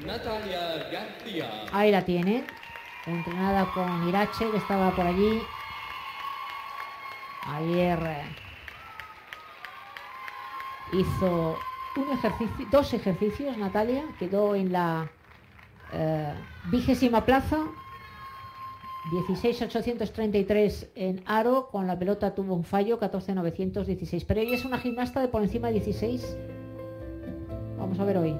Natalia García. Ahí la tienen, entrenada con Irache, que estaba por allí ayer. Hizo dos ejercicios. Natalia quedó en la 20ª plaza, 16.833 en aro. Con la pelota tuvo un fallo, 14.916, pero ella es una gimnasta de por encima de 16. Vamos a ver hoy.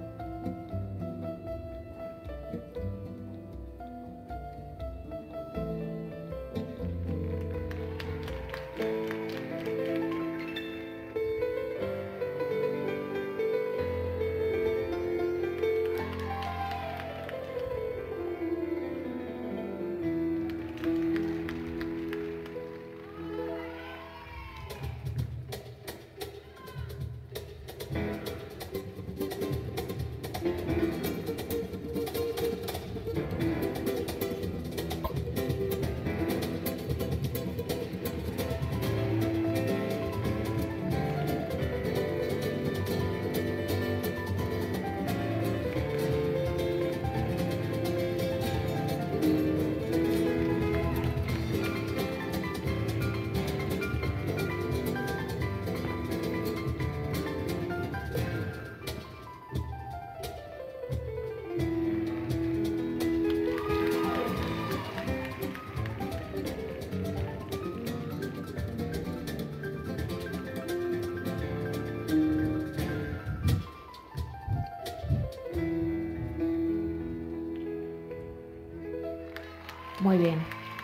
Muy bien.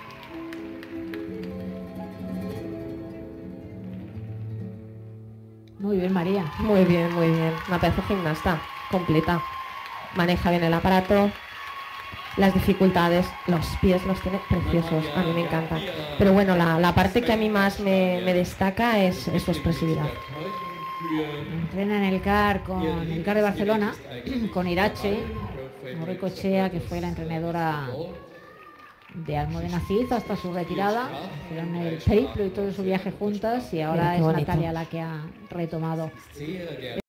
Muy bien, María. Muy bien, muy bien. Una pedazo gimnasta completa. Maneja bien el aparato. Las dificultades, los pies los tiene preciosos. A mí me encanta. Pero bueno, la parte que a mí más me destaca es su expresividad. Entrena en el CAR de Barcelona con Irache Morricochea, que fue la entrenadora de Almudena Cid hasta su retirada. Hicieron el periplo y todo su viaje juntas, y ahora es Natalia la que ha retomado